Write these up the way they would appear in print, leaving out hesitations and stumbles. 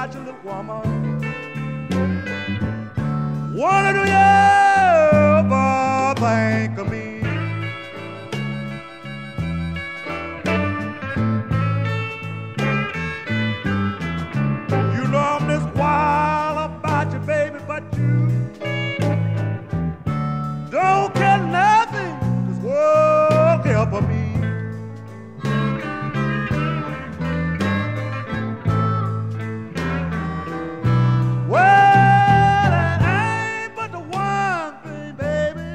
about you, little woman. Wonder do you ever think of me? You know I'm this wild about you, baby, but you don't care nothing, 'cause world care for me. Well, it ain't but the one thing, baby,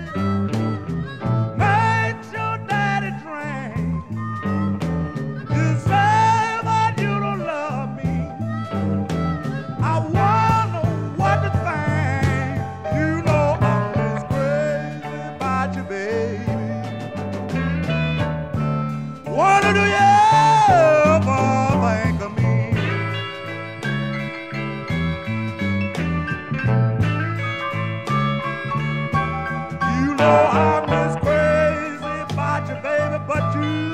makes your daddy drink. You say that you don't love me, I wonder what to think. You know I'm just crazy about you, baby. Wonder do you ever think of me? You know I'm just crazy about you, baby, but you